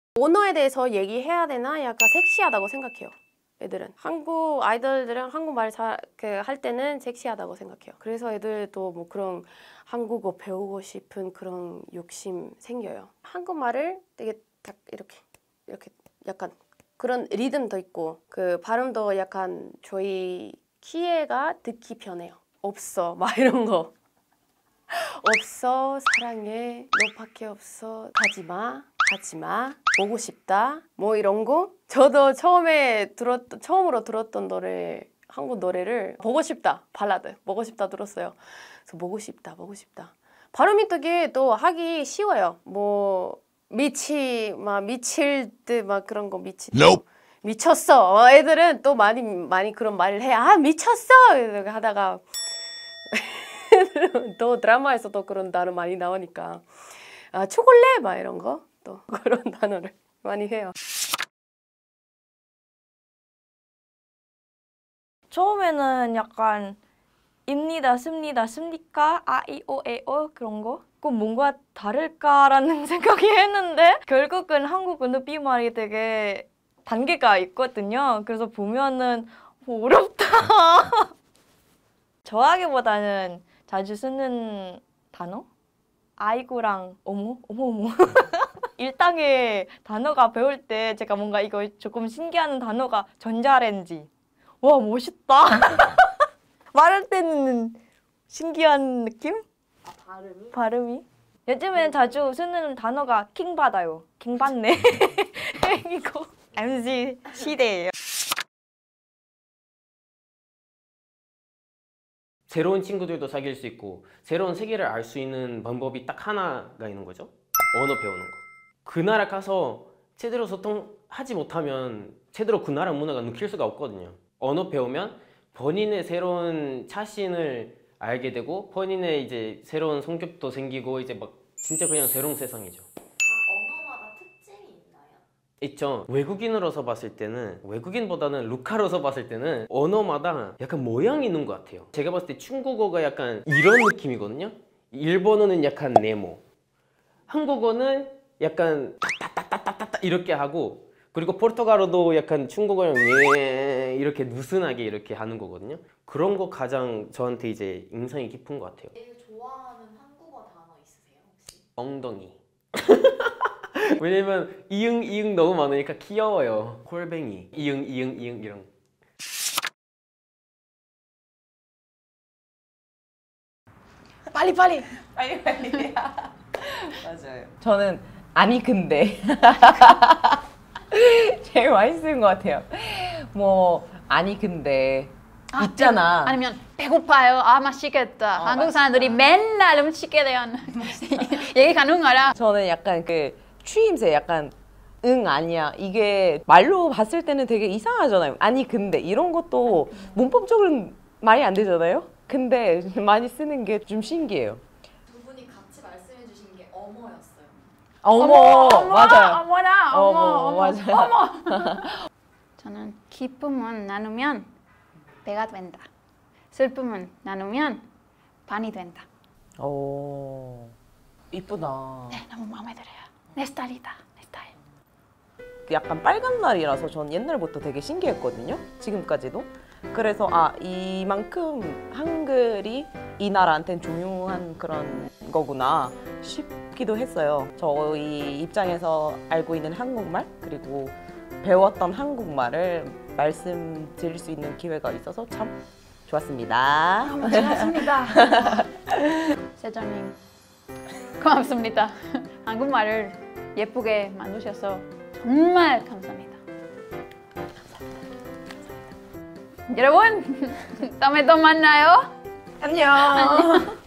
언어에 대해서 얘기해야 되나 약간 섹시하다고 생각해요. 애들은 한국 아이돌들은 한국말 할 때는 섹시하다고 생각해요. 그래서 애들도 뭐 그런 한국어 배우고 싶은 그런 욕심 생겨요. 한국말을 되게 딱 이렇게 약간 그런 리듬도 있고 그 발음도 약간 저희 키에가 듣기 편해요. 없어 막 이런 거. 없어 사랑해 너밖에 없어 가지마 보고 싶다 뭐 이런 거. 저도 처음으로 들었던 노래 한국 노래를 보고 싶다 발라드 보고 싶다 들었어요. 그래서 보고 싶다 발음이 되게 또 하기 쉬워요. 뭐 미칠 듯 막 그런 거 미쳤어. 애들은 또 많이 그런 말을 해. 아 미쳤어 이렇게 하다가 또 드라마에서도 그런 단어 많이 나오니까 아 초콜릿 막 이런 거 또 그런 단어를 많이 해요. 처음에는 약간 입니다, 씁니다, 씁니까? 아, 이, 오, 에, 오 그런 거? 그럼 뭔가 다를까라는 생각이 했는데 결국은 한국 은어비말이 되게 단계가 있거든요. 그래서 보면은 어렵다. 저하기보다는 자주 쓰는 단어? 아이고랑 어머. 일상의 단어가 배울 때 제가 뭔가 이거 조금 신기한 단어가 전자레인지. 와 멋있다. 말할 때는 신기한 느낌? 발음이? 요즘엔 자주 쓰는 단어가 킹받아요. 킹받네. 이거 MZ 시대예요. 새로운 친구들도 사귈 수 있고 새로운 세계를 알 수 있는 방법이 딱 하나가 있는 거죠. 언어 배우는 거. 그 나라 가서 제대로 소통하지 못하면 제대로 그 나라 문화가 느낄 수가 없거든요. 언어 배우면 본인의 새로운 자신을 알게 되고 본인의 이제 새로운 성격도 생기고 이제 막 진짜 그냥 새로운 세상이죠. 각 언어마다 특징이 있나요? 있죠. 외국인으로서 봤을 때는 외국인보다는 루카로서 봤을 때는 언어마다 약간 모양이 있는 것 같아요. 제가 봤을 때 중국어가 약간 이런 느낌이거든요. 일본어는 약간 네모, 한국어는 약간 따따따따따따 이렇게 하고, 그리고 포르투갈어도 약간 중국어랑 예 이렇게 느슨하게 이렇게 하는 거거든요. 그런 거 가장 저한테 이제 인상이 깊은 것 같아요. 제일 좋아하는 한국어 단어 있으세요 혹시? 엉덩이. 왜냐면 이응 너무 많으니까 귀여워요. 콜뱅이 이응 이런. 빨리. 맞아요. 저는 아니 근데 제일 많이 쓰는 것 같아요. 뭐 아니 근데 있잖아. 아니면 배고파요. 아 맛있겠다. 한국 사람들이 맨날 음식에 대한 얘기 가능하라. 저는 약간 그 추임새 약간 응 아니야 이게 말로 봤을 때는 되게 이상하잖아요. 아니 근데 이런 것도 문법적으로는 말이 안 되잖아요. 근데 많이 쓰는 게 좀 신기해요. 두 분이 같이 말씀해 주신 게 어머였어요. 어머 맞아요. 어머나 어머 맞아요. 저는 기쁨은 나누면 배가 된다. 슬픔은 나누면 반이 된다. 오 이쁘다. 네, 너무 마음에 들어요. 내 스타일이다. 내 스타일. 약간 빨간 날이라서 전 옛날부터 되게 신기했거든요. 지금까지도. 그래서 아 이만큼 한글이 이 나라한테는 중요한 그런 거구나 싶기도 했어요. 저희 입장에서 알고 있는 한국말 그리고 배웠던 한국말을 말씀드릴 수 있는 기회가 있어서 참 좋았습니다. 너무 좋았습니다. 세정님 고맙습니다. 한국말을 예쁘게 만드셔서 정말 감사합니다. 여러분, 다음에 또 만나요. 안녕.